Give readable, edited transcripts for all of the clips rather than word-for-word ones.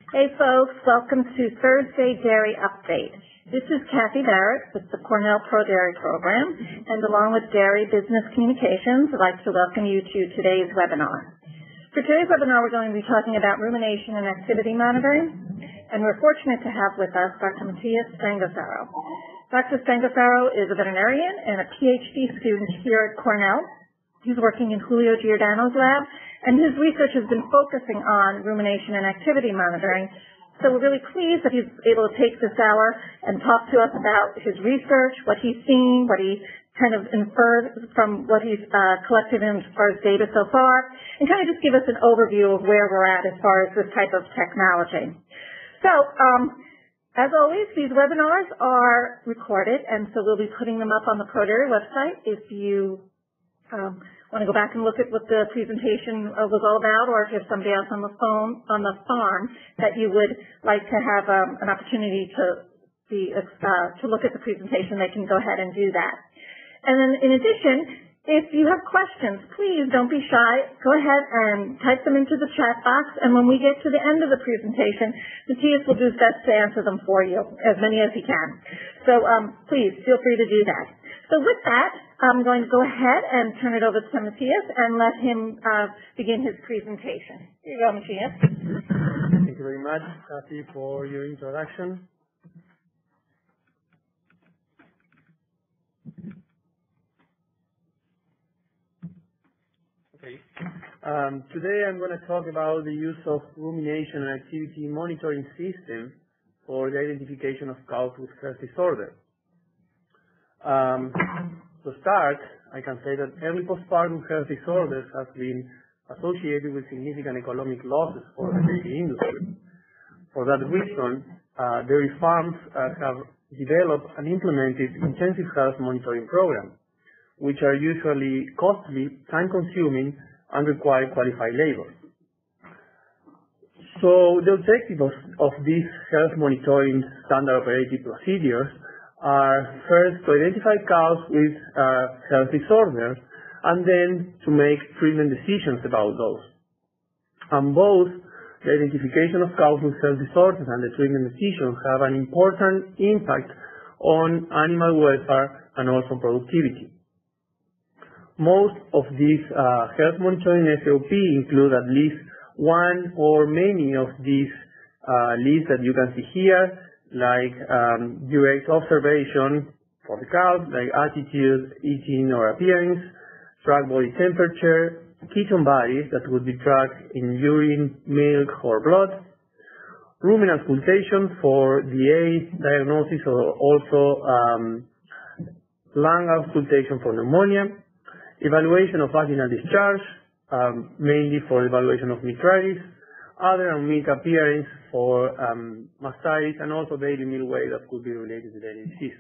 Hey folks, welcome to Thursday Dairy Update. This is Kathy Barrett with the Cornell Pro Dairy Program, and along with Dairy Business Communications, I'd like to welcome you to today's webinar. For today's webinar, we're going to be talking about rumination and activity monitoring, and we're fortunate to have with us Dr. Matthias Spangofaro. Dr. Spangofaro is a veterinarian and a PhD student here at Cornell. He's working in Julio Giordano's lab, and his research has been focusing on rumination and activity monitoring. So we're really pleased that he's able to take this hour and talk to us about his research, what he's seen, what he kind of inferred from what he's collected in as far as data so far, and kind of just give us an overview of where we're at as far as this type of technology. So, as always, these webinars are recorded, and so we'll be putting them up on the ProDairy website if you want to go back and look at what the presentation was all about, or if you have somebody else on the phone, on the farm, that you would like to have an opportunity to look at the presentation, they can go ahead and do that. And then in addition, if you have questions, please don't be shy. Go ahead and type them into the chat box, and when we get to the end of the presentation, Matthias will do his best to answer them for you, as many as he can. So please feel free to do that. So with that, I'm going to go ahead and turn it over to Matthias and let him begin his presentation. Here you go, Matthias. Thank you very much, Kathy, for your introduction. Okay. Today I'm going to talk about the use of rumination and activity monitoring system for the identification of cows with health disorder. To start, I can say that early postpartum health disorders have been associated with significant economic losses for the dairy industry. For that reason, dairy farms have developed and implemented intensive health monitoring programs, which are usually costly, time-consuming, and require qualified labor. So the objective of these health monitoring standard operating procedures are first to identify cows with health disorders and then to make treatment decisions about those. And both the identification of cows with health disorders and the treatment decisions have an important impact on animal welfare and also productivity. Most of these health monitoring SOP include at least one or many of these lists that you can see here, like direct observation for the cows, like attitude, eating or appearance, track body temperature, ketone bodies that would be tracked in urine, milk, or blood, ruminant auscultation for DA diagnosis, or also lung auscultation for pneumonia, evaluation of vaginal discharge, mainly for evaluation of metritis, other and milk appearance for mastitis, and also daily milk weight that could be related to dairy disease.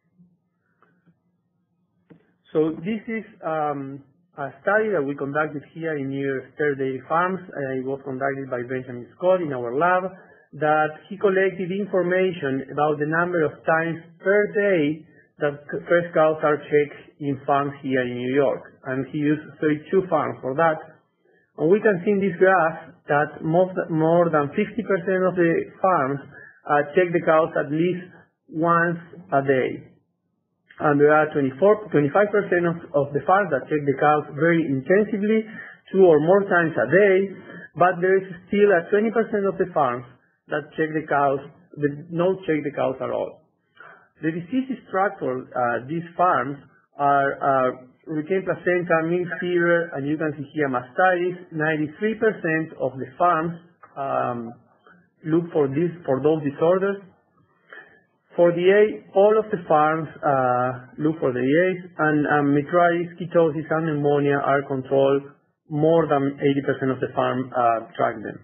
So this is a study that we conducted here in New York State Dairy Farms. It was conducted by Benjamin Scott in our lab, that he collected information about the number of times per day that fresh cows are checked in farms here in New York. And he used 32 farms for that. And we can see in this graph that more than 50% of the farms check the cows at least once a day. And there are 25% of the farms that check the cows very intensively, 2 or more times a day, but there is still a 20% of the farms that check the cows, that don't check the cows at all. The disease structure these farms are retained placenta, milk fever, and you can see here mastitis. 93% of the farms look for those disorders. For DA, all of the farms look for the DAs, and metritis, ketosis, and pneumonia are controlled. More than 80% of the farm track them.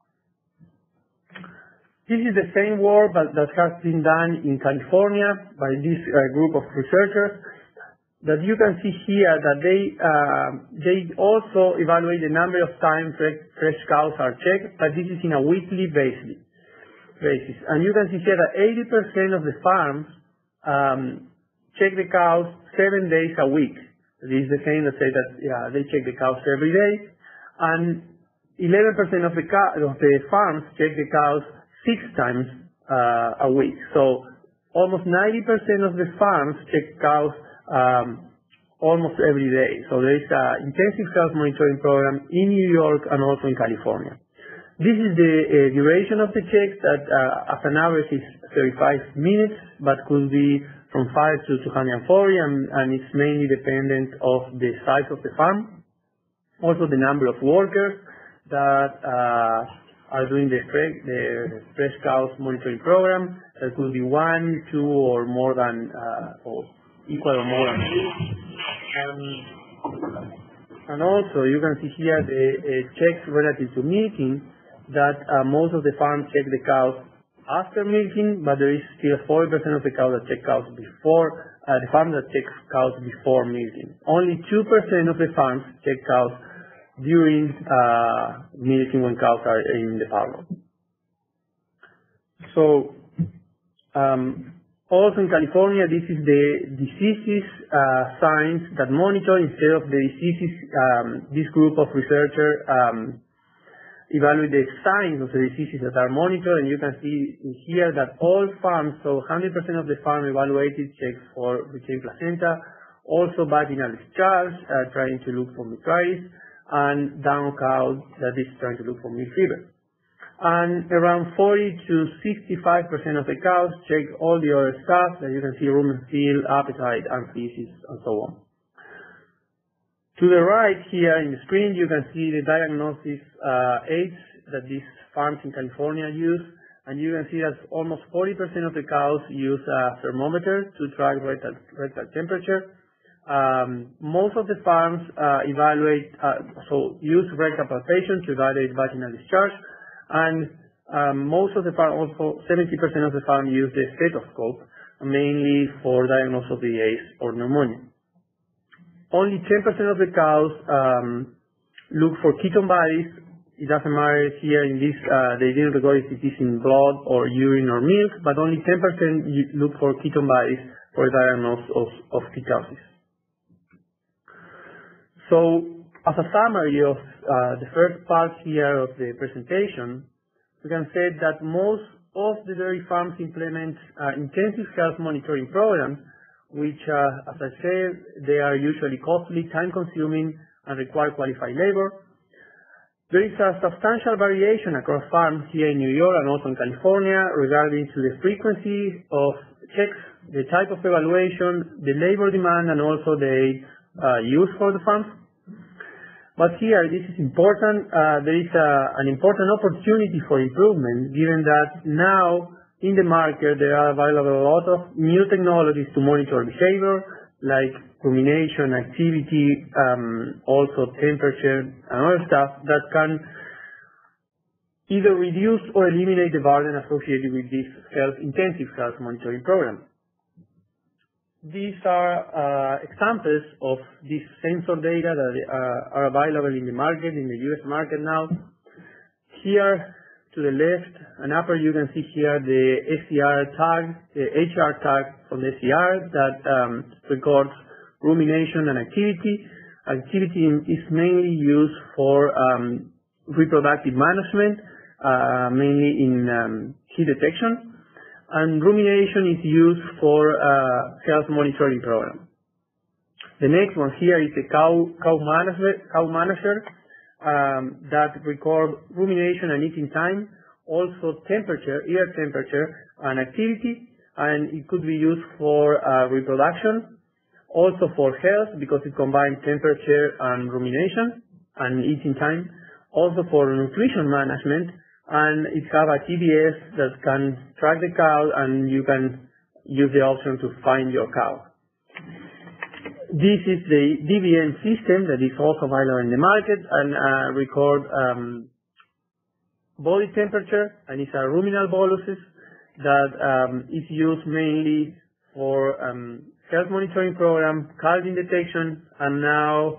This is the same work that has been done in California by this group of researchers. That you can see here that they also evaluate the number of times fresh cows are checked, but this is in a weekly basis. And you can see here that 80% of the farms check the cows 7 days a week. This is the same that say that they check the cows every day, and 11% of the farms check the cows 6 times a week. So almost 90% of the farms check cows almost every day. So there is an intensive health monitoring program in New York and also in California. This is the duration of the check that as an average is 35 minutes, but could be from 5 to 240, and it's mainly dependent of the size of the farm. Also the number of workers that are doing the fresh cows monitoring program. That could be 1, 2, or more than, or equal or more than 2. And also you can see here the checks relative to milking, that most of the farms check the cows after milking, but there is still 40% of the cows that check cows before, the farms that check cows before milking. Only 2% of the farms check cows during milking when cows are in the parlor. So, also in California, this is the diseases signs that monitor. Instead of the diseases, this group of researchers evaluate the signs of the diseases that are monitored, and you can see here that all farms, so 100% of the farm evaluated checks for retained placenta, also vaginal discharge, trying to look for metritis, and down cows that is trying to look for milk fever. And around 40 to 65% of the cows check all the other stuff that you can see: rumen feel, appetite, and feces, and so on. To the right here in the screen, you can see the diagnosis aids that these farms in California use, and you can see that almost 40% of the cows use a thermometer to track rectal temperature. Most of the farms use rectal palpation to evaluate vaginal discharge, and most of the farm, also 70% of the farm use the stethoscope, mainly for diagnosis of the AIDS or pneumonia. Only 10% of the cows look for ketone bodies. It doesn't matter here in this, they didn't record if it is in blood or urine or milk, but only 10% look for ketone bodies for diagnosis of ketosis. So, as a summary of the first part here of the presentation, we can say that most of the dairy farms implement intensive health monitoring programs, which, as I said, they are usually costly, time-consuming, and require qualified labor. There is a substantial variation across farms here in New York and also in California regarding to the frequency of checks, the type of evaluation, the labor demand, and also the use for the farms. But here, this is important. There is an important opportunity for improvement, given that now in the market there are available a lot of new technologies to monitor behavior, like rumination, activity, also temperature, and other stuff that can either reduce or eliminate the burden associated with this intensive health monitoring program. These are examples of this sensor data that are available in the market, in the US market now. Here to the left and upper, you can see here the SCR tag, the HR tag from the SCR that records rumination and activity. Activity is mainly used for reproductive management, mainly in heat detection. And rumination is used for health monitoring program. The next one here is the cow manager that record rumination and eating time, also temperature, ear temperature, and activity, and it could be used for reproduction, also for health because it combines temperature and rumination and eating time, also for nutrition management, and it have a TBS that can track the cow, and you can use the option to find your cow. This is the DVN system that is also available in the market and record body temperature, and it's a ruminal boluses that is used mainly for health monitoring program, calving detection, and now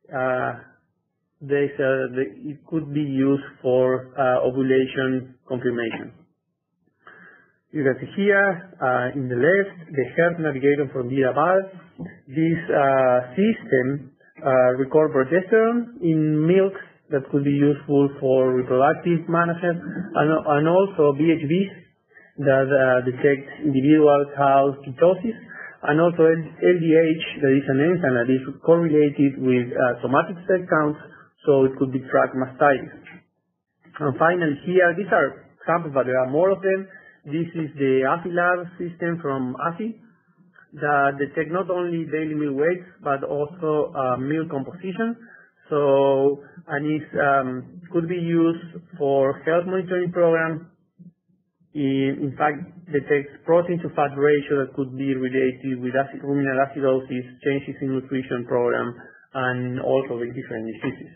it could be used for ovulation confirmation. You can see here in the left the health navigator from Viraval. This system records progesterone in milk that could be useful for reproductive management, and also VHBs that detect individual cow ketosis, and also LDH, that is an enzyme that is correlated with somatic cell counts, so it could be tracked mastitis. And finally here, these are examples, but there are more of them. This is the AFI-Lab system from AFI that detect not only daily meal weights, but also meal composition. So, and it could be used for health monitoring program. In fact, detects protein to fat ratio that could be related with ruminal acidosis, changes in nutrition program, and also with different diseases.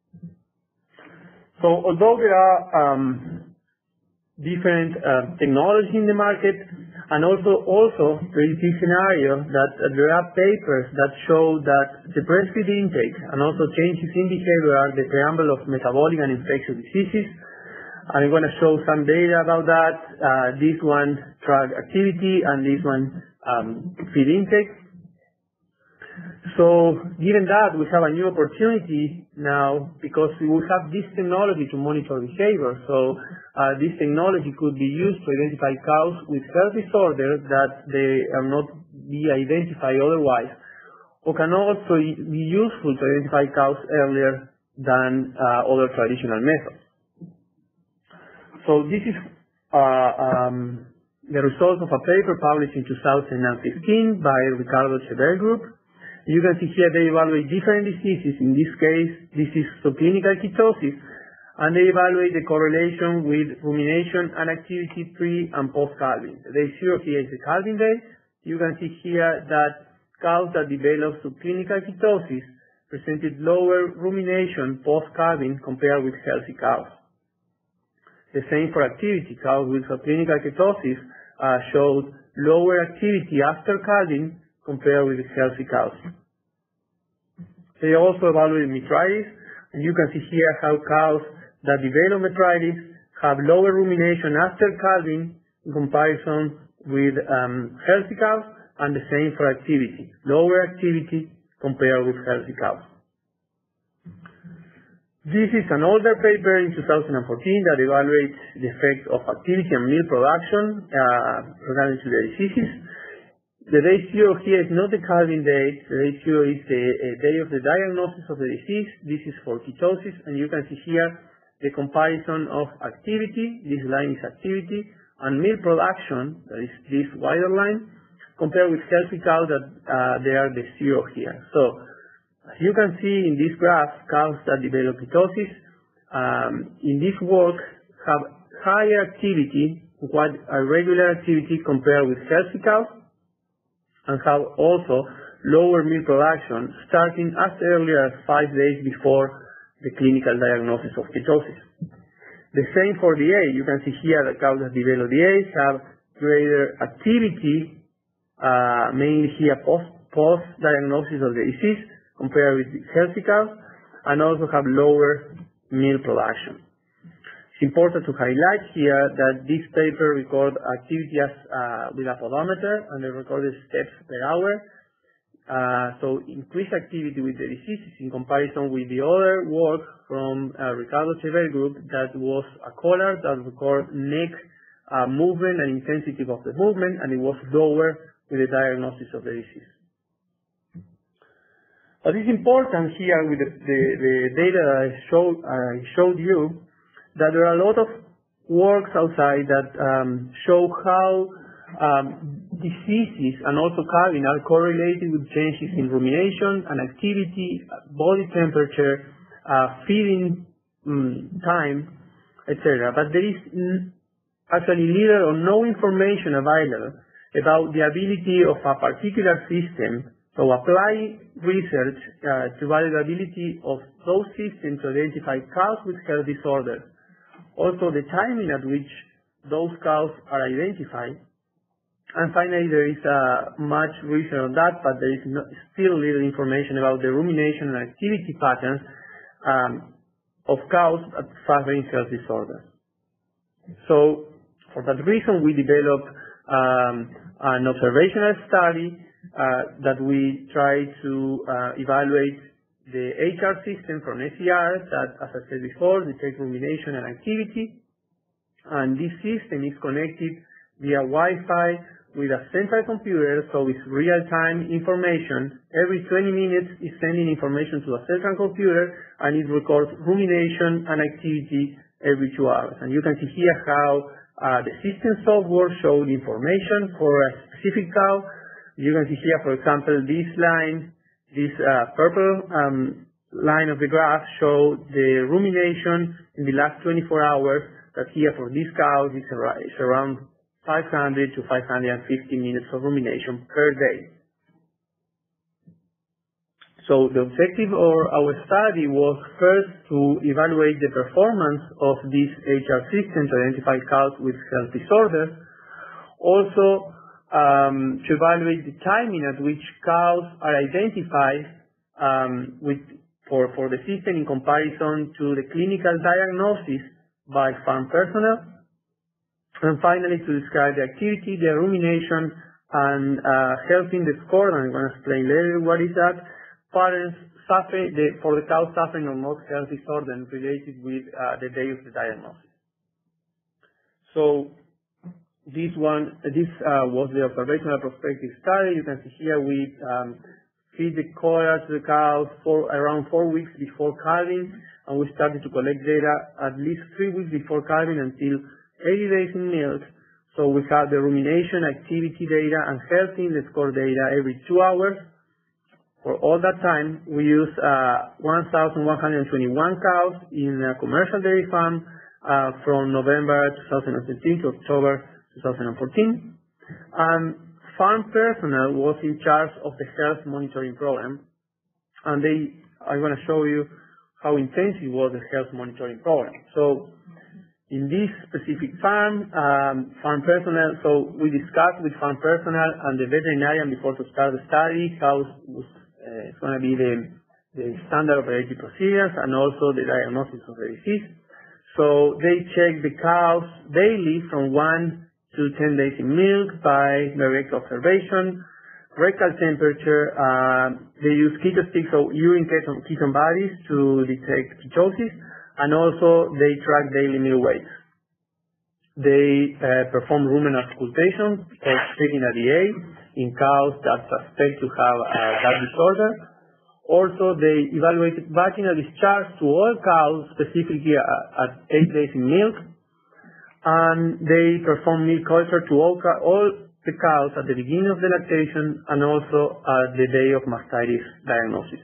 So although there are different technology in the market, and also there is this scenario that there are papers that show that the breastfeed intake and also changes in behavior are the preamble of metabolic and infectious diseases. I'm going to show some data about that. This one track activity and this one feed intake. So given that, we have a new opportunity now because we will have this technology to monitor behavior. So this technology could be used to identify cows with health disorders that they are not be identified otherwise, or can also be useful to identify cows earlier than other traditional methods. So this is the result of a paper published in 2015 by Ricardo Chever Group. You can see here they evaluate different diseases. In this case, this is subclinical ketosis, and they evaluate the correlation with rumination and activity pre and post-calving. The day 0 here is the calving day. You can see here that cows that develop subclinical ketosis presented lower rumination post-calving compared with healthy cows. The same for activity. Cows with subclinical ketosis showed lower activity after calving compared with healthy cows. They also evaluated metritis, and you can see here how cows that develop metritis have lower rumination after calving in comparison with healthy cows, and the same for activity. Lower activity compared with healthy cows. This is an older paper in 2014 that evaluates the effect of activity and meal production regarding to the diseases. The day 0 here is not the calving date. The day 0 is the day of the diagnosis of the disease. This is for ketosis, and you can see here the comparison of activity. This line is activity, and meal production, that is this wider line, compared with healthy cows that they are the 0 here. So, as you can see in this graph, cows that develop ketosis in this work have higher activity, quite a regular activity compared with healthy cows, and have also lower meal production starting as early as 5 days before the clinical diagnosis of ketosis. The same for the A. You can see here that cows that develop the A have greater activity, mainly here post-diagnosis of the disease, compared with healthy cows, and also have lower meal production. It's important to highlight here that this paper records activity with a pedometer, and they recorded steps per hour. So increased activity with the diseases in comparison with the other work from Ricardo Chever Group that was a collar that records neck movement and intensity of the movement, and it was lower with the diagnosis of the disease. But it's important here with the data that I showed you that there are a lot of works outside that show how diseases and also calving are correlated with changes in rumination and activity, body temperature, feeding time, etc. But there is actually little or no information available about the ability of a particular system to apply research to evaluate the ability of those systems to identify cows with health disorders. Also, the timing at which those cows are identified. And finally, there is much research on that, but there is still little information about the rumination and activity patterns of cows that suffering health disorders. So, for that reason, we developed an observational study that we try to evaluate the HR system from SCR that, as I said before, detects rumination and activity. And this system is connected via Wi-Fi with a central computer, so it's real-time information. Every 20 minutes it's sending information to a central computer, and it records rumination and activity every 2 hours. And you can see here how the system software showed information for a specific cow. You can see here, for example, this line, this purple line of the graph shows the rumination in the last 24 hours. That here for these cows is around 500 to 550 minutes of rumination per day. So the objective of our study was first to evaluate the performance of this HR system to identify cows with health disorders, also to evaluate the timing at which cows are identified for the system in comparison to the clinical diagnosis by farm personnel, and finally to describe the activity, the rumination, and health index score, and I'm going to explain later what is that. Parents suffer, for the cows suffering from most health disorders related with the day of the diagnosis. So this was the observational prospective study. You can see here we feed the collar to the cows for around 4 weeks before calving, and we started to collect data at least 3 weeks before calving until 80 days in milk. So we have the rumination, activity data, and health index score data every 2 hours. For all that time, we used 1,121 cows in a commercial dairy farm from November 2013 to October 2014. And farm personnel was in charge of the health monitoring program, and I'm going to show you how intensive was the health monitoring program. So in this specific farm, farm personnel, so we discussed with farm personnel and the veterinarian before to start the study how it's going to be the standard operating procedures and also the diagnosis of the disease. So they check the cows daily from 1 to 10 days in milk by direct observation, rectal temperature, they use keto sticks, so urine ketone bodies to detect ketosis, and also they track daily meal weights. They perform rumen auscultation, or checking a DA, in cows that suspect to have that disorder. Also, they evaluate vaginal discharge to all cows, specifically at 8 days in milk, and they perform milk culture to all the cows at the beginning of the lactation and also at the day of mastitis diagnosis.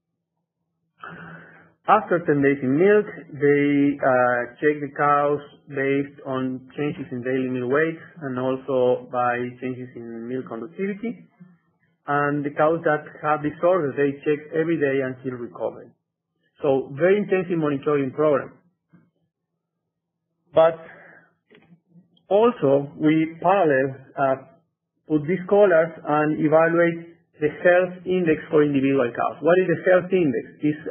After 10 days in milk, they check the cows based on changes in daily meal weights and also by changes in milk conductivity. And the cows that have disorders, they check every day until recovery. So very intensive monitoring program. But also we parallel put these collars and evaluate the health index for individual cows. What is the health index?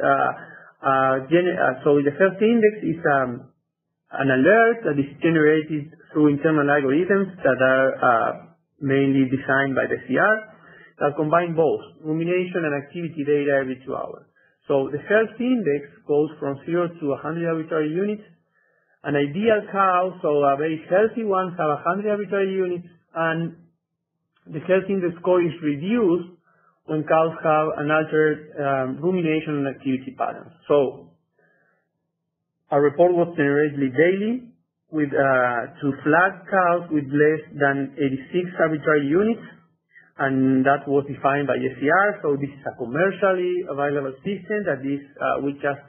So the health index is an alert that is generated through internal algorithms that are mainly designed by the CR that combine both rumination and activity data every 2 hours. So the health index goes from 0 to 100 arbitrary units. An ideal cow, so a very healthy one, have 100 arbitrary units, and the health index score is reduced when cows have an altered rumination and activity patterns. So a report was generated daily with to flat cows with less than 86 arbitrary units, and that was defined by SCR. So this is a commercially available system that is we just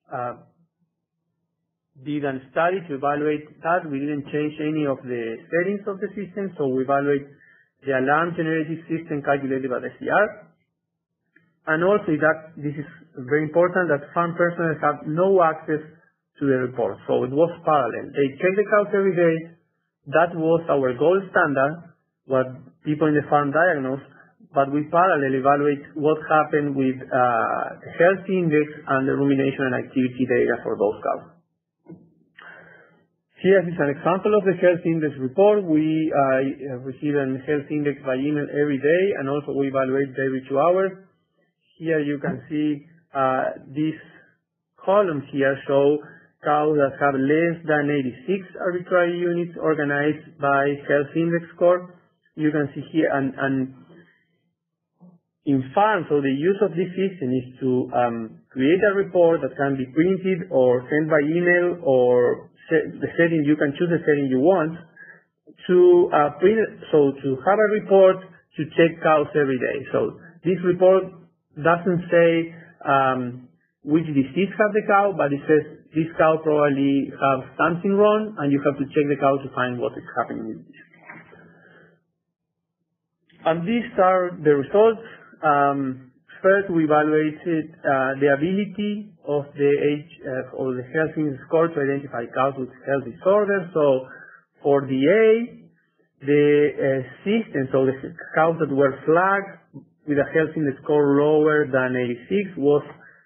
did a study to evaluate that. We didn't change any of the settings of the system, so we evaluate the alarm generated system calculated by the SCR. And also that this is very important that farm personnel have no access to the report. So it was parallel. They check the cows every day. That was our gold standard, what people in the farm diagnosed, but we parallel evaluate what happened with the health index and the rumination and activity data for those cows. Here is an example of the health index report. We receive a health index by email every day, and also we evaluate every 2 hours. Here you can see these columns here show cows that have less than 86 arbitrary units organized by health index score. You can see here, and in farm, so the use of this system is to create a report that can be printed or sent by email, or the setting, you can choose the setting you want to print, so to have a report to check cows every day. So this report doesn't say which disease have the cow, but it says this cow probably have something wrong, and you have to check the cow to find what is happening. And these are the results. First, we evaluated the ability of the health index score to identify cows with health disorders. So for the A, the system, so the cows that were flagged with a health index score lower than 86 was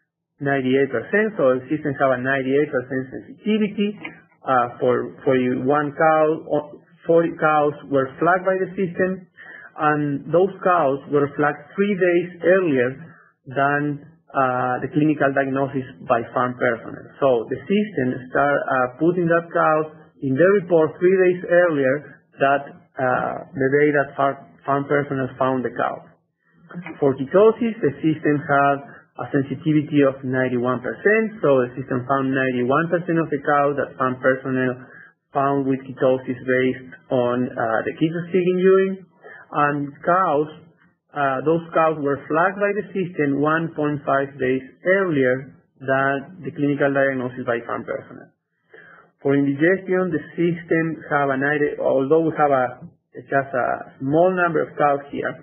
98%. So the system have a 98% sensitivity. For one cow, 40 cows were flagged by the system, and those cows were flagged 3 days earlier than the clinical diagnosis by farm personnel. So the system start putting that cow in the report 3 days earlier that the day that farm personnel found the cow. For ketosis, the system had a sensitivity of 91%, so the system found 91% of the cows that farm personnel found with ketosis based on the ketostigin urine. And cows, those cows were flagged by the system 1.5 days earlier than the clinical diagnosis by farm personnel. For indigestion, the system have although we have just a small number of cows here,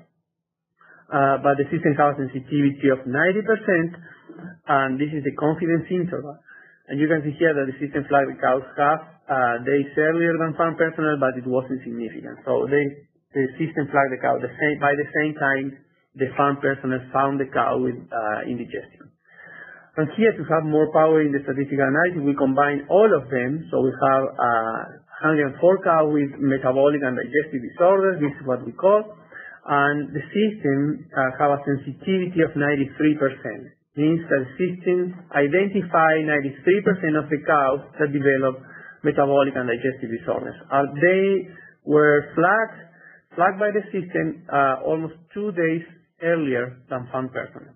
but the system has a sensitivity of 90%, and this is the confidence interval. And you can see here that the system flagged the cows half days earlier than farm personnel, but it wasn't significant. So the system flagged the cow by the same time the farm personnel found the cow with indigestion. And here, to have more power in the statistical analysis, we combine all of them. So we have 104 cows with metabolic and digestive disorders. This is what we call. And the system have a sensitivity of 93%. Means that the system identify 93% of the cows that develop metabolic and digestive disorders. They were flagged by the system almost 2 days earlier than farm personnel.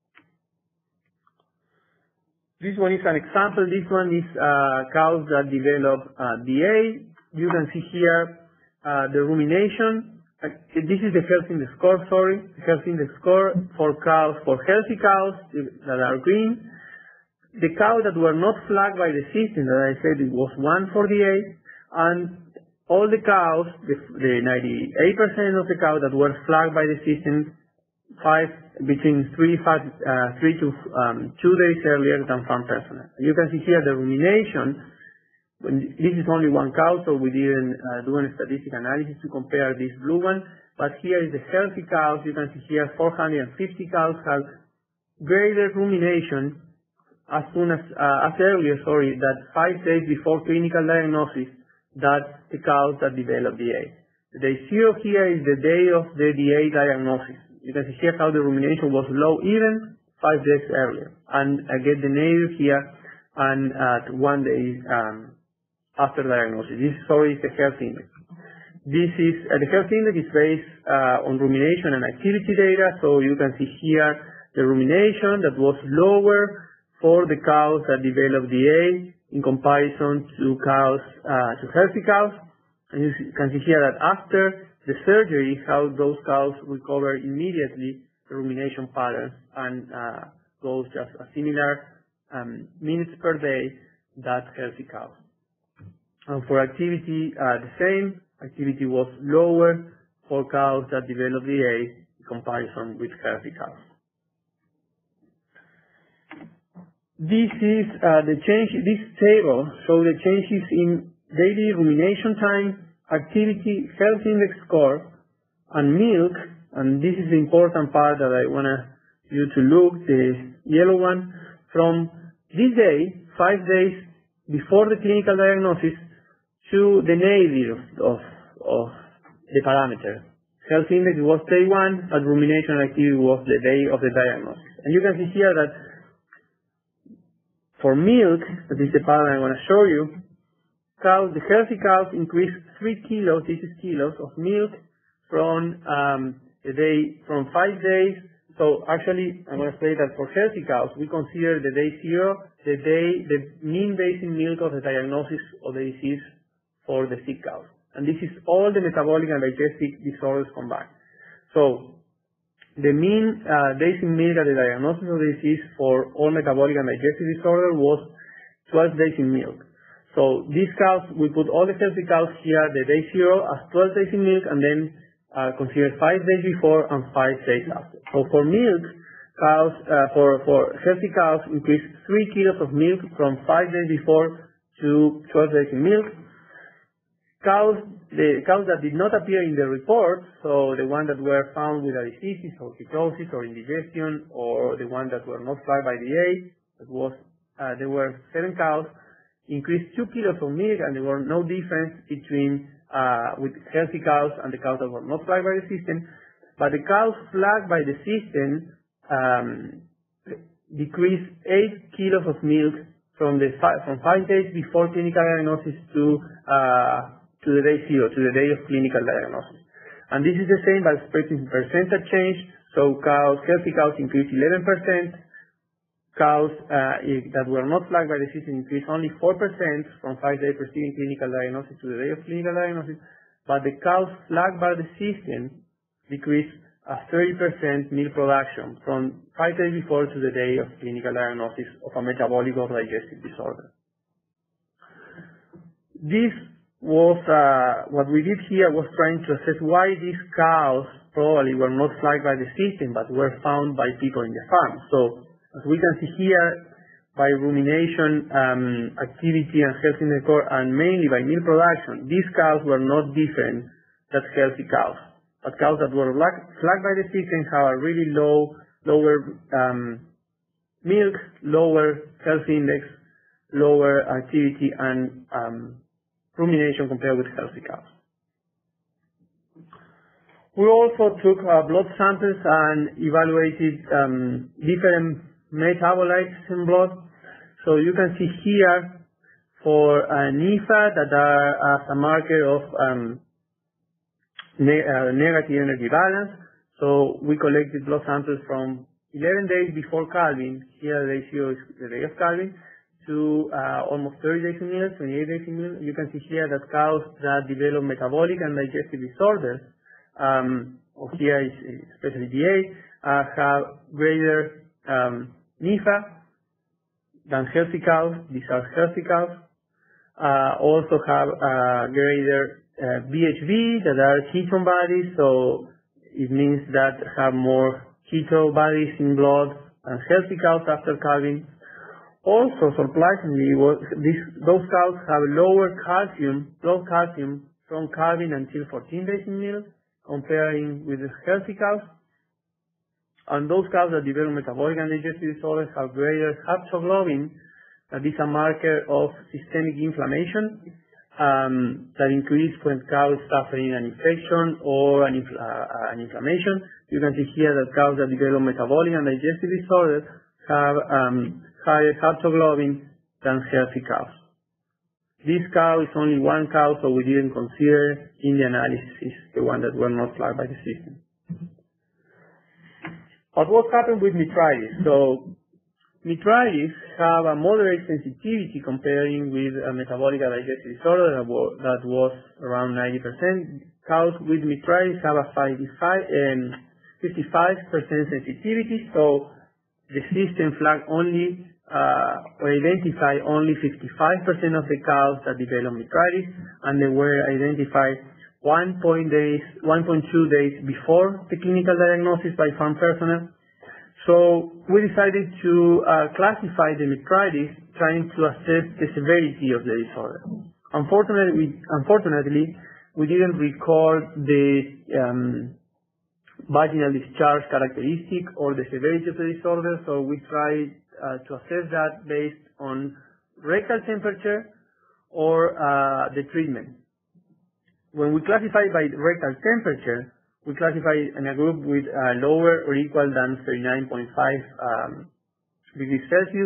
This one is an example. This one is cows that develop DA. You can see here the rumination. This is the health index score, sorry. The health index score for cows, for healthy cows that are green. The cows that were not flagged by the system, that I said it was 1 for DA, and all the cows, the 98% of the cows that were flagged by the system between 3 to 2 days earlier than farm personnel. You can see here the rumination. This is only one cow, so we didn't do any statistical analysis to compare this blue one. But here is the healthy cows. You can see here 450 cows have greater rumination as earlier, that 5 days before clinical diagnosis that the cows that develop DA. The day 0 here is the day of the DA diagnosis. You can see here how the rumination was low even 5 days earlier. And I get the nadir here and at 1 day after diagnosis. This is the health index. This is the health index is based on rumination and activity data. So you can see here the rumination that was lower for the cows that develop DA in comparison to healthy cows. And you can see here that after the surgery, how those cows recover immediately the rumination patterns and goes just a similar minutes per day that healthy cows. And for activity, the same. Activity was lower for cows that develop DA in comparison with healthy cows. This is this table shows the changes in daily rumination time, activity, health index score, and milk. And this is the important part that I want you to look, the yellow one, from this day, 5 days before the clinical diagnosis, to the nadir of the parameter. Health index was day 1, and rumination activity was the day of the diagnosis. And you can see here that For milk, that is the pattern I want to show you, the healthy cows increased 3 kilos, this is kilos, of milk from 5 days. So actually, I'm going to say that for healthy cows, we consider the day 0, the mean days in milk of the diagnosis of the disease for the sick cows. And this is all the metabolic and digestive disorders combined. So the mean days in milk at the diagnosis of the disease for all metabolic and digestive disorder was 12 days in milk. So these cows, we put all the healthy cows here, the day 0 as 12 days in milk, and then consider 5 days before and 5 days after. So for milk, cows, for healthy cows, increased 3 kilos of milk from 5 days before to 12 days in milk. The cows that did not appear in the report, so the ones that were found with a disease or ketosis or indigestion, or the ones that were not flagged by the A, there were 7 cows, increased 2 kilos of milk, and there were no difference between with healthy cows and the cows that were not flagged by the system. But the cows flagged by the system decreased 8 kilos of milk from 5 days before clinical diagnosis to the day 0, to the day of clinical diagnosis. And this is the same by expressing percentage change. So healthy cows increased 11%. Cows that were not flagged by the system increased only 4% from 5 days preceding clinical diagnosis to the day of clinical diagnosis, but the cows flagged by the system decreased 30% milk production from 5 days before to the day of clinical diagnosis of a metabolic or digestive disorder. This was what we did here was trying to assess why these cows probably were not flagged by the system but were found by people in the farm. So as we can see here, by rumination activity and health record, and mainly by milk production, these cows were not different than healthy cows. But cows that were flagged by the system have a really lower milk, lower health index, lower activity, and rumination compared with healthy cows. We also took blood samples and evaluated different metabolites in blood. So you can see here for NIFA that are as a marker of negative energy balance. So we collected blood samples from 11 days before calving, here the ratio is the day of calving, to almost 30 days in milk, 28 days in milk. You can see here that cows that develop metabolic and digestive disorders, or here is especially DA, have greater NIFA than healthy cows. These are healthy cows. Also have greater BHB, that are ketone bodies, so it means that have more keto bodies in blood than healthy cows after calving. Also, surprisingly, those cows have lower blood calcium from calving until 14 days in milk, comparing with the healthy cows. And those cows that develop metabolic and digestive disorders have greater haptoglobin, that is a marker of systemic inflammation, that increases when cows suffering an infection or an inflammation. You can see here that cows that develop metabolic and digestive disorders have higher haptoglobin than healthy cows. This cow is only one cow, so we didn't consider in the analysis the one that were not flagged by the system. But what happened with metritis? So metritis have a moderate sensitivity comparing with a metabolic and digestive disorder that was around 90%. Cows with metritis have a 55% sensitivity, so the system flagged only or identify only 55% of the cows that develop metritis, and they were identified 1.2 days before the clinical diagnosis by farm personnel. So we decided to classify the metritis, trying to assess the severity of the disorder. Unfortunately, we didn't record the vaginal discharge characteristic or the severity of the disorder, so we tried to assess that based on rectal temperature or the treatment. When we classify by rectal temperature, we classify in a group with lower or equal than 39.5 degrees Celsius,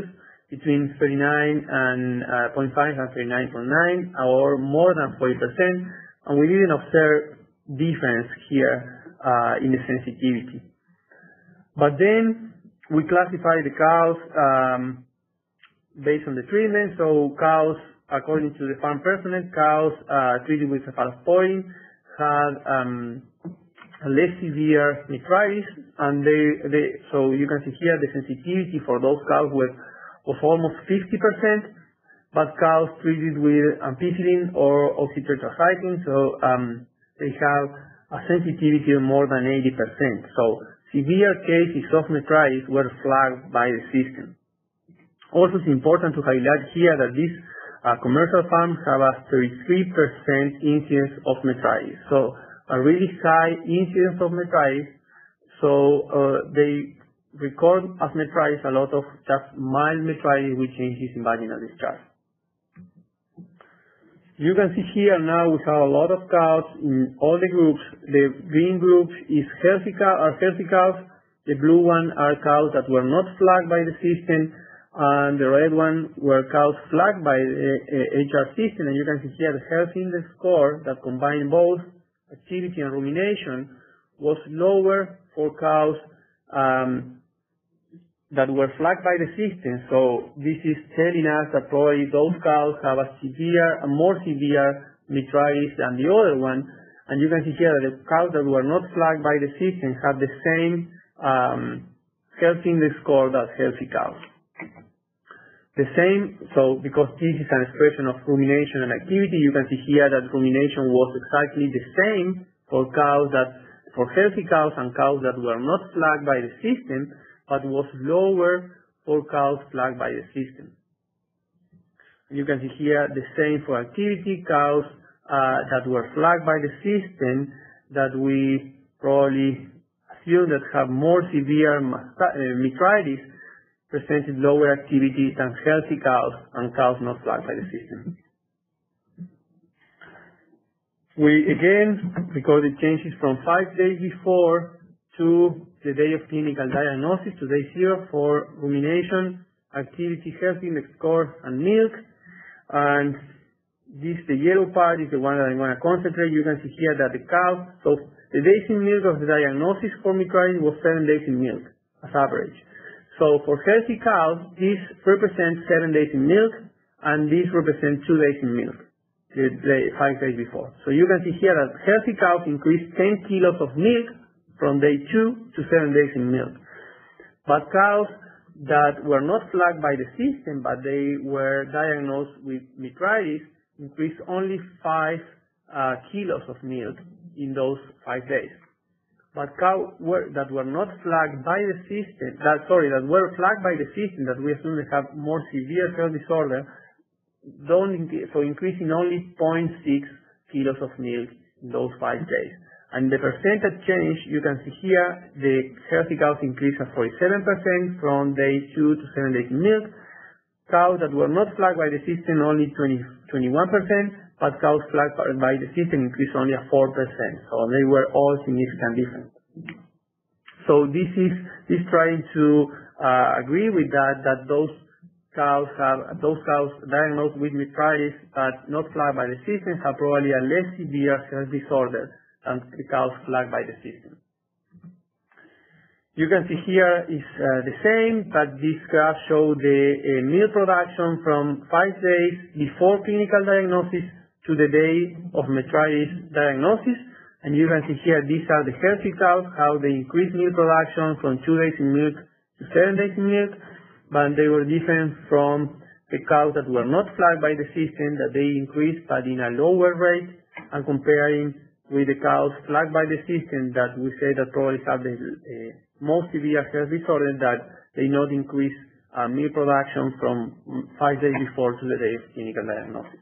between 39.5 and 39.9, or more than 40%, and we didn't observe difference here in the sensitivity. But then we classify the cows based on the treatment. So cows, according to the farm personnel, cows treated with cephalosporin had a less severe metritis, and so you can see here the sensitivity for those cows was almost 50%, but cows treated with ampicillin or oxytetracycline, so they have a sensitivity of more than 80%. So severe cases of metritis were flagged by the system. Also, it's important to highlight here that these commercial farms have a 33% incidence of metritis, so a really high incidence of metritis. So they record as metritis a lot of just mild metritis with changes in vaginal discharge. You can see here now we have a lot of cows in all the groups. The green group is healthy cows. The blue one are cows that were not flagged by the system, and the red one were cows flagged by the HR system. And you can see here the health index score that combined both activity and rumination was lower for cows that were flagged by the system. So this is telling us that probably those cows have a more severe metritis than the other one. And you can see here that the cows that were not flagged by the system have the same health index score as healthy cows. The same, so because this is an expression of rumination and activity, you can see here that rumination was exactly the same for healthy cows and cows that were not flagged by the system, but was lower for cows flagged by the system. You can see here the same for activity. Cows that were flagged by the system that we probably assume that have more severe metritis presented lower activity than healthy cows and cows not flagged by the system. We again recorded changes from 5 days before to the day of clinical diagnosis, to day 0 for rumination, activity, health index score, and milk. And the yellow part is the one that I'm going to concentrate. You can see here that the cows, so the days in milk of the diagnosis for metritis was 7 days in milk as average. So for healthy cows, this represents 7 days in milk, and this represents 2 days in milk, the 5 days before. So you can see here that healthy cows increased 10 kilos of milk from day 2 to 7 days in milk. But cows that were not flagged by the system, but they were diagnosed with metritis, increased only 5 kilos of milk in those 5 days. But cows that were not flagged by the system, that were flagged by the system, that we assume they have more severe health disorder, so increasing only 0.6 kilos of milk in those 5 days. And the percentage change, you can see here, the healthy cows increased at 47% from day 2 to 7 days in milk. Cows that were not flagged by the system, only 21%, but cows flagged by the system increased only at 4%. So they were all significant different. So this is trying to agree with that those cows diagnosed with metritis but not flagged by the system have probably a less severe health disorder than the cows flagged by the system. You can see here is the same, but this graph shows the milk production from 5 days before clinical diagnosis to the day of metritis diagnosis. And you can see here these are the healthy cows, how they increased milk production from 2 days in milk to 7 days in milk, but they were different from the cows that were not flagged by the system, that they increased but in a lower rate, and comparing with the cows flagged by the system that we say that probably have the most severe health disorder, that they not increase milk production from 5 days before to the day of clinical diagnosis.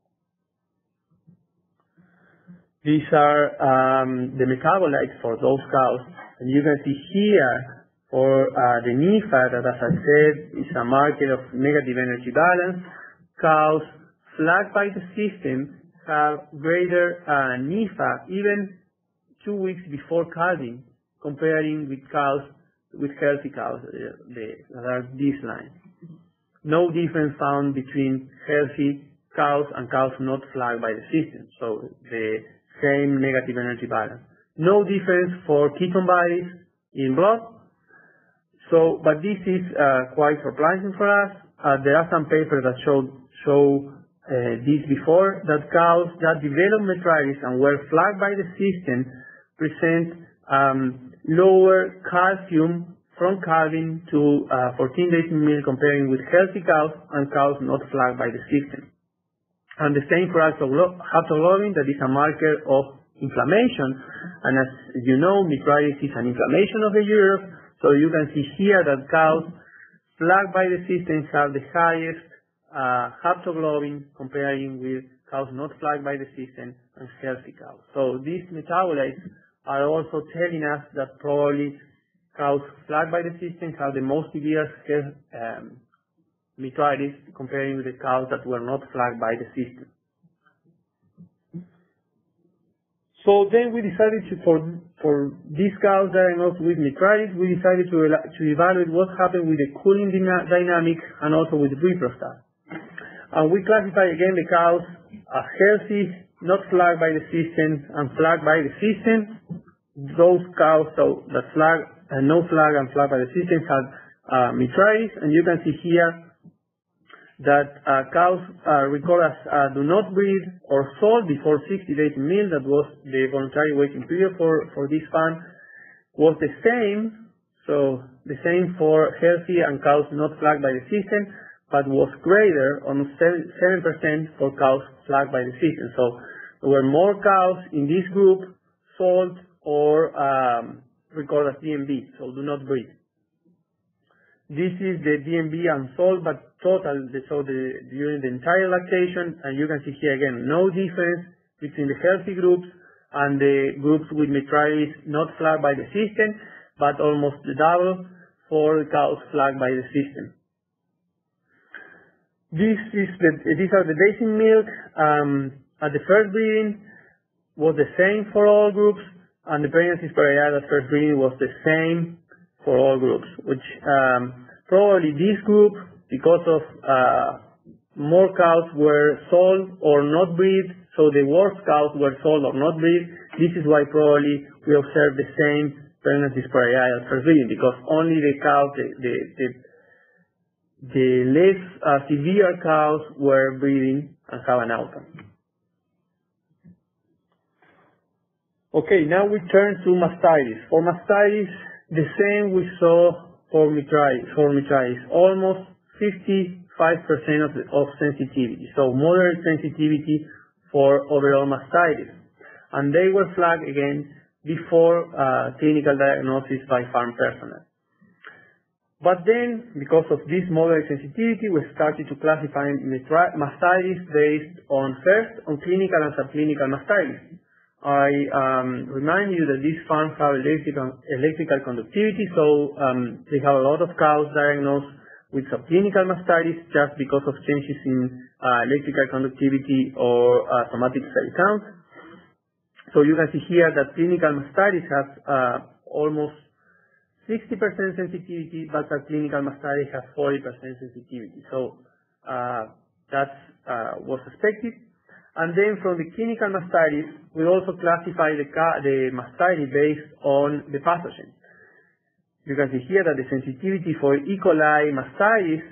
These are the metabolites for those cows, and you can see here for the NIFA, that as I said is a marker of negative energy balance. Cows flagged by the system have greater NIFA even 2 weeks before calving, comparing with cows, with healthy cows that are this line. no difference found between healthy cows and cows not flagged by the system, so the same negative energy balance. No difference for ketone bodies in blood. But this is quite surprising for us. There are some papers that show this before, that cows that develop metritis and were flagged by the system present lower calcium from calving to 14 days in milk comparing with healthy cows and cows not flagged by the system. And the same for haptoglobin, that is a marker of inflammation. And as you know, metritis is an inflammation of the uterus. So you can see here that cows flagged by the system have the highest haptoglobin comparing with cows not flagged by the system and healthy cows. So these metabolites are also telling us that probably cows flagged by the system have the most severe metritis comparing with the cows that were not flagged by the system. So then we decided for these cows diagnosed with metritis, we decided to evaluate what happened with the cooling dynamic and also with Riprostat. And we classify again the cows as healthy, not flagged by the system, and flagged by the system. Those cows that no flag and flagged by the system had metritis, and you can see here that cows recorded as do not breathe or sold before 60 days in milk, that was the voluntary waiting period for this farm, was the same. So the same for healthy and cows not flagged by the system, but was greater, almost 7% for cows flagged by the system. So there were more cows in this group sold or recorded as DNB, so do not breathe. This is the DNB unsold, but total, during the entire lactation, and you can see here again, no difference between the healthy groups and the groups with metritis not flagged by the system, but almost the double for the cows flagged by the system. These are the days in milk. At the first breeding was the same for all groups, and the pregnancies per year at first breeding was the same for all groups, which probably this group, because of more cows were sold or not breed, so the worst cows were sold or not breed. This is why probably we observe the same pregnancies per year at first breeding, because only the cows, the less severe cows were breeding and have an outcome. Okay, now we turn to mastitis. For mastitis, the same we saw for metritis, almost 55% of sensitivity, so moderate sensitivity for overall mastitis. And they were flagged again before clinical diagnosis by farm personnel. But then, because of this moderate sensitivity, we started to classify mastitis based on clinical and subclinical mastitis. I remind you that these farms have electrical conductivity, so they have a lot of cows diagnosed with subclinical mastitis just because of changes in electrical conductivity or somatic cell count. So you can see here that clinical mastitis has almost 60% sensitivity, but subclinical mastitis has 40% sensitivity. So that was expected. And then from the clinical mastitis, we also classify the mastitis based on the pathogen. You can see here that the sensitivity for E. coli mastitis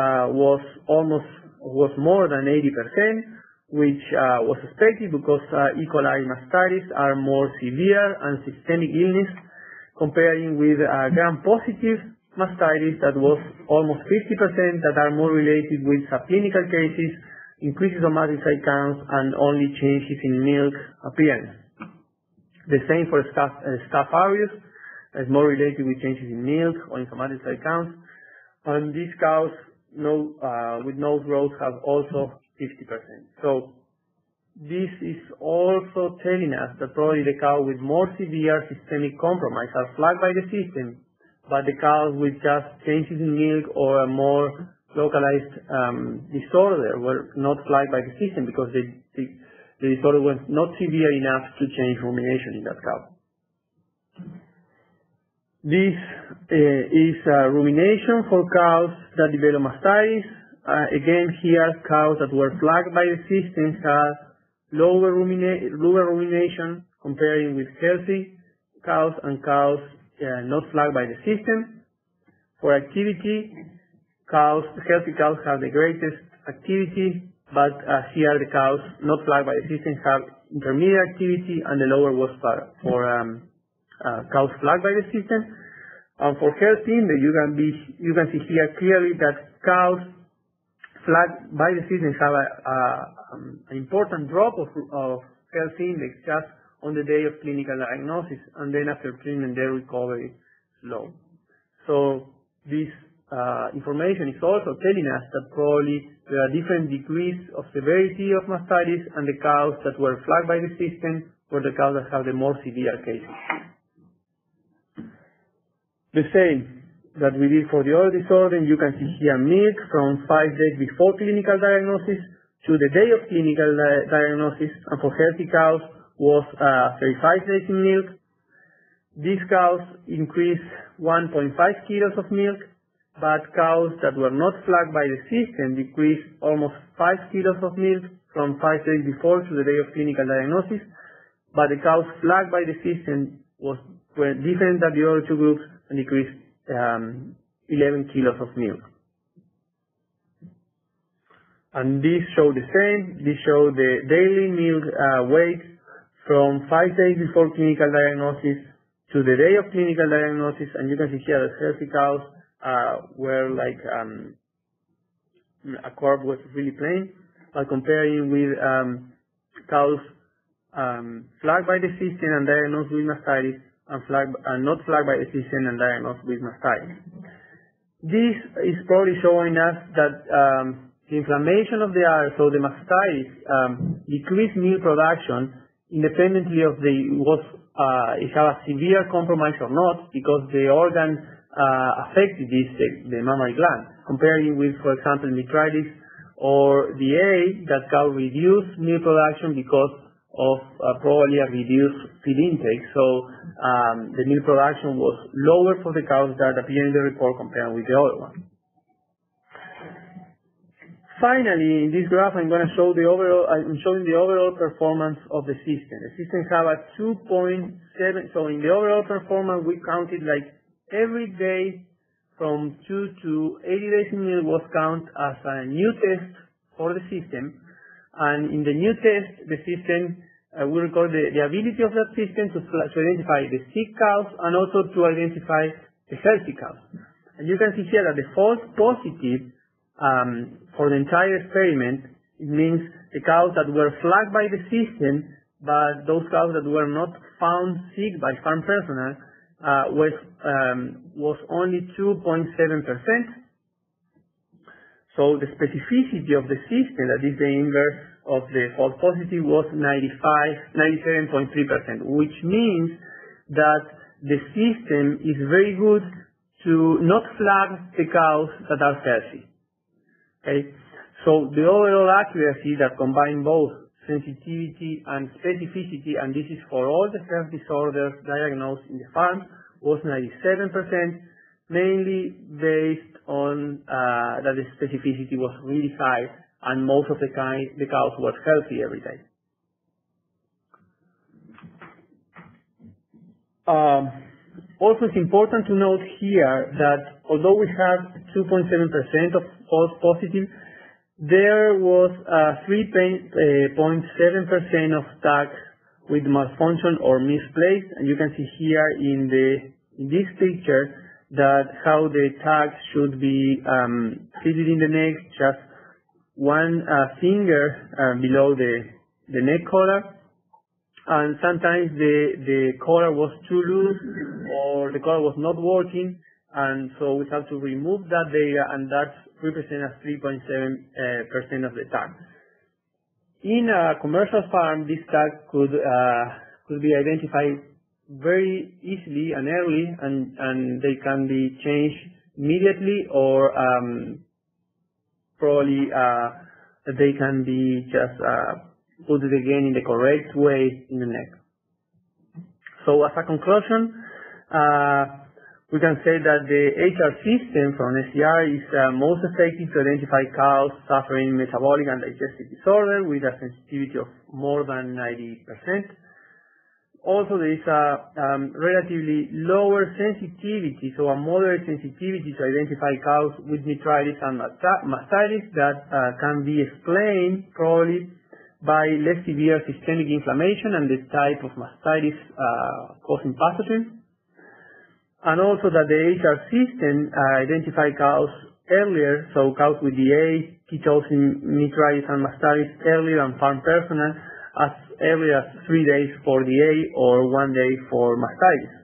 was more than 80%, which was expected because E. coli mastitis are more severe and systemic illness, comparing with gram-positive mastitis that was almost 50%, that are more related with subclinical cases, increases of mastocyte counts, and only changes in milk appearance. The same for Staph aureus, is more related with changes in milk or in somatocyte counts. And these cows with nose growth have also 50%. So this is also telling us that probably the cow with more severe systemic compromise are flagged by the system, but the cows with just changes in milk or a more localized disorder were not flagged by the system because the disorder was not severe enough to change rumination in that cow. This is rumination for cows that develop mastitis. Again, here, cows that were flagged by the system had lower rumination comparing with healthy cows and cows not flagged by the system. For activity, healthy cows have the greatest activity, but here the cows not flagged by the system have intermediate activity, and the lower was for cows flagged by the system. And for healthy index, you can see here clearly that cows flagged by the system have an important drop of health index just on the day of clinical diagnosis, and then after treatment their recovery is slow. So this information is also telling us that probably there are different degrees of severity of mastitis, and the cows that were flagged by the system were the cows that have the more severe cases. The same that we did for the other disorder, you can see here milk from 5 days before clinical diagnosis to the day of clinical diagnosis, and for healthy cows was 35 days in milk. These cows increased 1.5 kilos of milk, but cows that were not flagged by the system decreased almost 5 kilos of milk from 5 days before to the day of clinical diagnosis, but the cows flagged by the system were different than the other two groups and decreased 11 kilos of milk. And this showed the same. This showed the daily milk weight from 5 days before clinical diagnosis to the day of clinical diagnosis, and you can see here that healthy cows were like a curve was really plain, but comparing with cows flagged by the system and diagnosed with mastitis, and not flagged by the system and diagnosed with mastitis. This is probably showing us that the inflammation of the eye, so the mastitis, decreased milk production independently of it have a severe compromise or not, because the organ affected the mammary gland, comparing with, for example, metritis or the A, that can reduce milk production because of probably a reduced feed intake. So the milk production was lower for the cows that appear in the report compared with the other one. Finally, in this graph, I'm showing the overall performance of the system. The system have a 2.7. So in the overall performance, we counted like every day from 2 to 80 days in milk was counted as a new test for the system. And in the new test, the system we record the ability of that system to identify the sick cows and also to identify the healthy cows. And you can see here that the false positive for the entire experiment, it means the cows that were flagged by the system, but those cows that were not found sick by farm personnel was only 2.7%. So the specificity of the system, that is the inverse of the false positive, was 97.3%, which means that the system is very good to not flag the cows that are healthy. Okay? So the overall accuracy that combines both sensitivity and specificity, and this is for all the health disorders diagnosed in the farm, was 97%, mainly based on that the specificity was really high and most of the cows were healthy every day. Also, it's important to note here that although we have 2.7% of false positive, there was 3.7% of tags with malfunction or misplaced, and you can see here in this picture that how the tags should be fitted in the neck, just one finger below the neck collar, and sometimes the collar was too loose or the collar was not working, and so we have to remove that data, and that represents 3.7% of the tag. In a commercial farm, this tag could be identified very easily and early, and they can be changed immediately, or probably they can be just put it again in the correct way in the neck. So as a conclusion, we can say that the HR system from SCR is most effective to identify cows suffering metabolic and digestive disorder with a sensitivity of more than 90%. Also, there is a relatively lower sensitivity, so a moderate sensitivity to identify cows with metritis and mastitis that can be explained probably by less severe systemic inflammation and the type of mastitis causing pathogen. And also that the HR system identify cows earlier, so cows with DA, ketocin, metritis, and mastitis earlier than farm personnel, as early as 3 days for DA or 1 day for mastitis.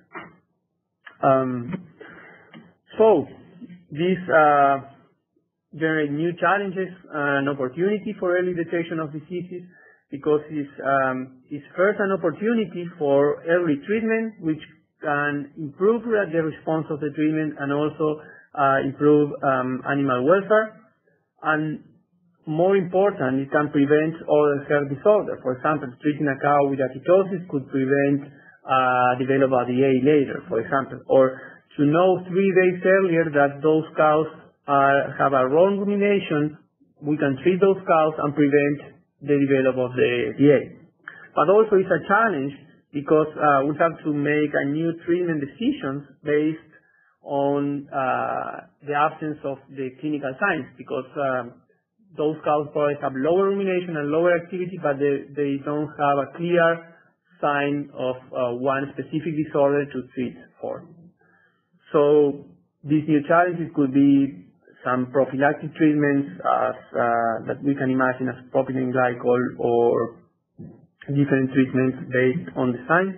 So this generate new challenges and opportunity for early detection of diseases, because it's first an opportunity for early treatment, which can improve the response of the treatment and also improve animal welfare. And more important, it can prevent other health disorders. For example, treating a cow with ketosis could prevent develop a DA later, for example, or to know 3 days earlier that those cows have a wrong rumination, we can treat those cows and prevent the development of the DA. But also it's a challenge because we have to make a new treatment decisions based on the absence of the clinical signs, because those cows probably have lower rumination and lower activity, but they don't have a clear sign of one specific disorder to treat for. So these new challenges could be some prophylactic treatments that we can imagine as propylene glycol or different treatments based on the signs.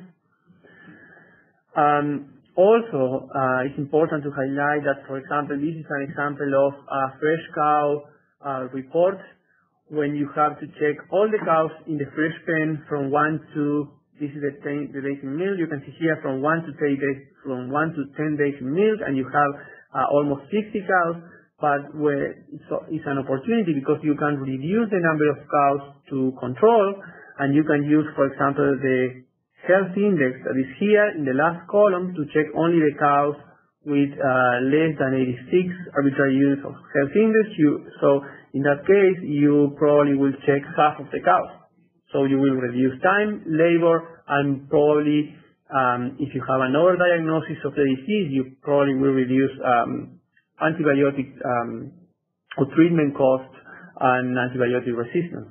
Also, it's important to highlight that, for example, this is an example of a fresh cow report when you have to check all the cows in the fresh pen from 1 to, this is the days in milk, you can see here from 1 to 10 days, from 1 to 10 days in milk, and you have almost 60 cows, but where it's an opportunity because you can reduce the number of cows to control, and you can use, for example, the health index that is here in the last column to check only the cows with less than 86 arbitrary units of health index. So in that case, you probably will check half of the cows. So you will reduce time, labor, and probably if you have an overdiagnosis of the disease, you probably will reduce antibiotic or treatment costs and antibiotic resistance.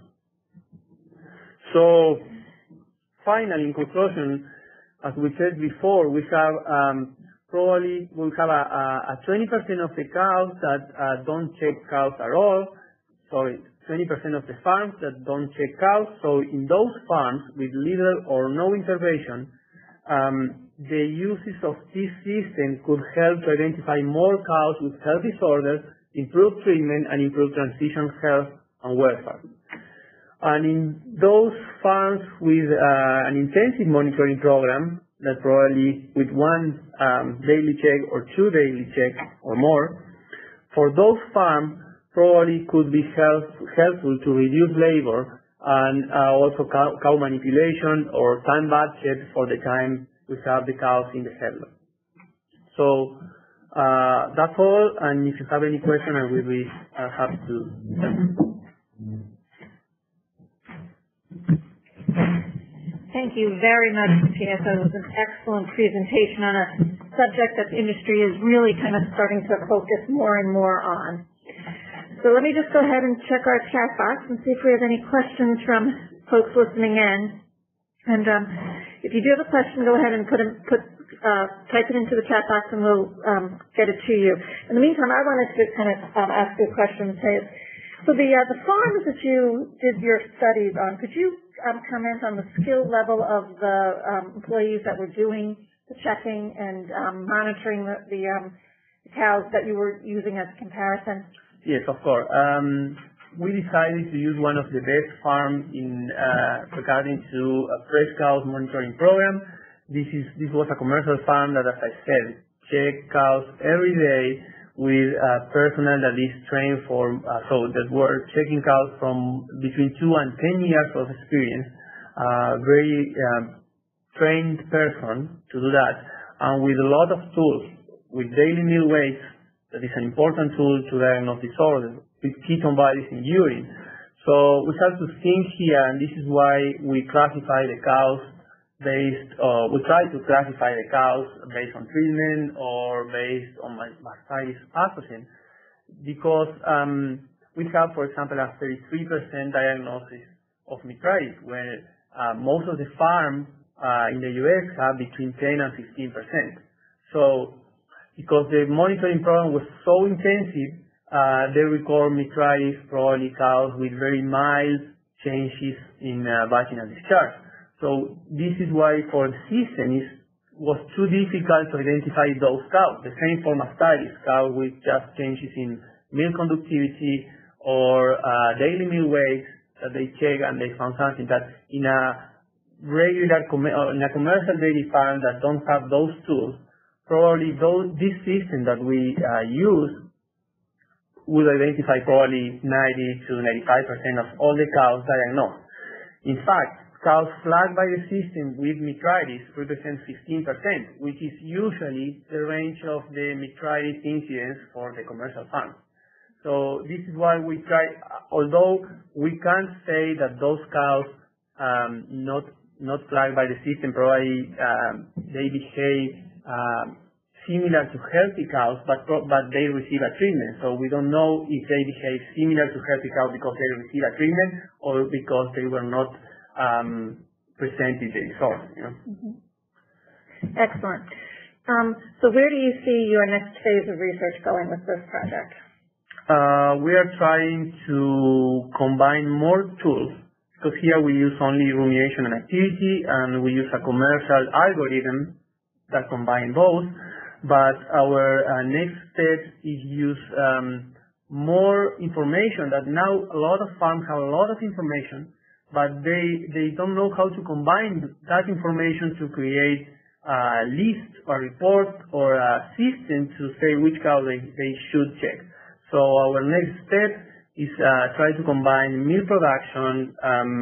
So finally, in conclusion, as we said before, we have probably we'll have a 20% of the cows that don't check cows at all. Sorry, 20% of the farms that don't check cows. So in those farms with little or no intervention, the uses of this system could help to identify more cows with health disorders, improve treatment, and improve transition health and welfare. And in those farms with an intensive monitoring program, that probably with 1 daily check or 2 daily checks or more, for those farms probably could be helpful to reduce labor and also cow manipulation or time budget for the time we have the cows in the headlot. So that's all, and if you have any question, I will be happy to answer. Thank you very much, Matthias. That was an excellent presentation on a subject that the industry is really kind of starting to focus more and more on. So let me just go ahead and check our chat box and see if we have any questions from folks listening in. And if you do have a question, go ahead and type it into the chat box and we'll get it to you. In the meantime, I wanted to kind of ask you a question, Matthias. So the farms that you did your studies on, could you comment on the skill level of the employees that were doing the checking and monitoring the cows that you were using as a comparison? Yes, of course. We decided to use one of the best farms in regarding to a fresh cows monitoring program. This was a commercial farm that, as I said, checked cows every day with personnel that is trained for, so that were checking cows from between 2 and 10 years of experience, very trained person to do that, and with a lot of tools. with daily meal weights, that is an important tool to diagnose disorders, with ketone values in urine. So we have to think here, and this is why we classify the cows we try to classify the cows based on treatment or based on mastitis pathogen, because we have, for example, a 33% diagnosis of metritis, where most of the farms in the U.S. have between 10 and 15%. So, because the monitoring program was so intensive, they record metritis, probably cows with very mild changes in vaginal discharge. So this is why for the system it was too difficult to identify those cows. The same for mastitis, cows with just changes in milk conductivity or daily meal weights that they check, and they found something that in a regular commercial dairy farm that don't have those tools, probably this system that we use would identify probably 90 to 95% of all the cows diagnosed. In fact, cows flagged by the system with metritis represent 15%, which is usually the range of the metritis incidence for the commercial farms. So this is why we try, although we can't say that those cows not flagged by the system, probably they behave similar to healthy cows, but they receive a treatment. So we don't know if they behave similar to healthy cows because they receive a treatment or because they were not presented the disorder. Excellent. So where do you see your next phase of research going with this project? We are trying to combine more tools, because here we use only rumination and activity, and we use a commercial algorithm that combine both. But our next step is use more information. That now a lot of farms have a lot of information, but they don't know how to combine that information to create a list or report or a system to say which cow they should check. So our next step is try to combine milk production,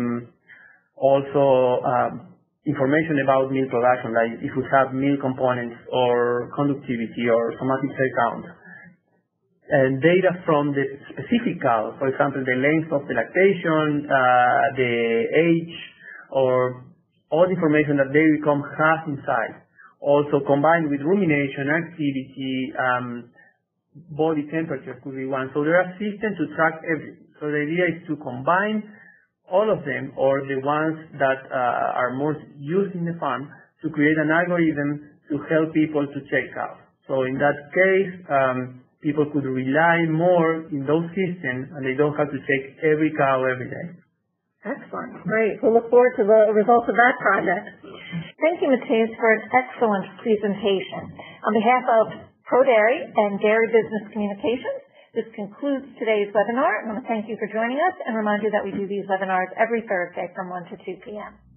also information about milk production, like if we have milk components or conductivity or somatic cell count, and data from the specific cow, for example, the length of the lactation, the age, or all the information that dairy farm has inside. Also combined with rumination, activity, body temperature could be one. So there are systems to track everything. So the idea is to combine all of them, or the ones that are most used in the farm, to create an algorithm to help people to check cows. So in that case, people could rely more in those systems, and they don't have to check every cow every day. Excellent. Great. We'll look forward to the results of that project. Thank you, Matthias, for an excellent presentation. On behalf of ProDairy and Dairy Business Communications, this concludes today's webinar. I want to thank you for joining us and remind you that we do these webinars every Thursday from 1 to 2 p.m.